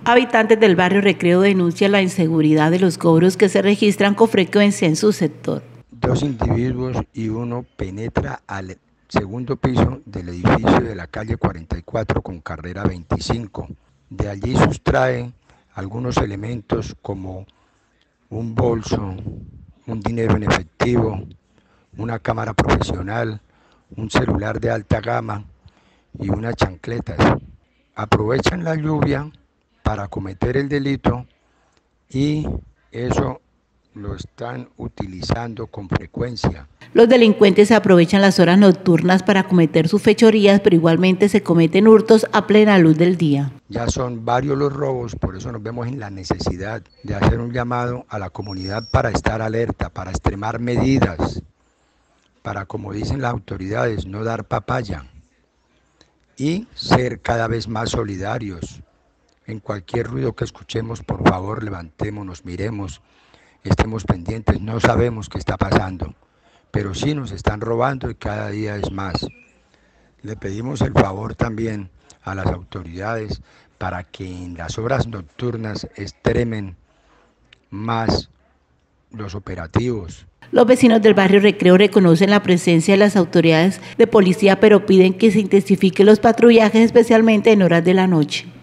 Habitantes del barrio Recreo denuncian la inseguridad de los cobros que se registran con frecuencia en su sector. Dos individuos y uno penetra al segundo piso del edificio de la calle 44 con carrera 25. De allí sustrae algunos elementos como un bolso, un dinero en efectivo, una cámara profesional, un celular de alta gama y unas chancletas. Aprovechan la lluvia para cometer el delito y eso lo están utilizando con frecuencia. Los delincuentes aprovechan las horas nocturnas para cometer sus fechorías, pero igualmente se cometen hurtos a plena luz del día. Ya son varios los robos, por eso nos vemos en la necesidad de hacer un llamado a la comunidad para estar alerta, para extremar medidas, para, como dicen las autoridades, no dar papaya y ser cada vez más solidarios. En cualquier ruido que escuchemos, por favor, levantémonos, miremos, estemos pendientes, no sabemos qué está pasando, pero sí nos están robando y cada día es más. Le pedimos el favor también a las autoridades para que en las horas nocturnas extremen más los operativos. Los vecinos del barrio Recreo reconocen la presencia de las autoridades de policía, pero piden que se intensifiquen los patrullajes, especialmente en horas de la noche.